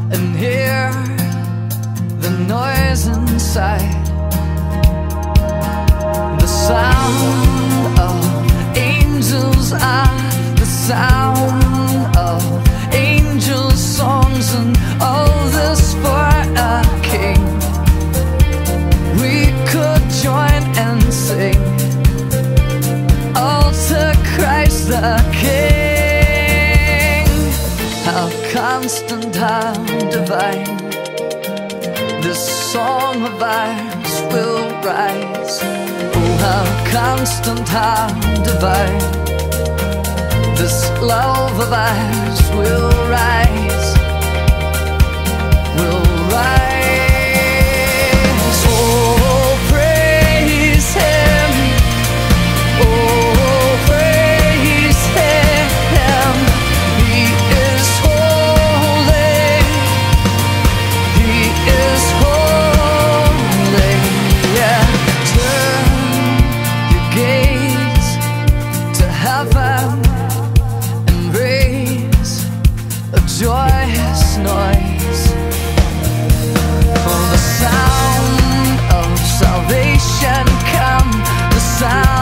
and hear the noise inside. The sound of angels are the sound of angels' songs, and all this for a king. We could join and sing all to Christ the King. How constant, how divine, this song of ours will rise. Oh, how constant, how divine, this love of ours will rise, will rise. Oh, praise Him, oh, praise Him. He is holy, He is holy, yeah. Turn your gaze to heaven and raise a joyous noise. For the sound of salvation come, the sound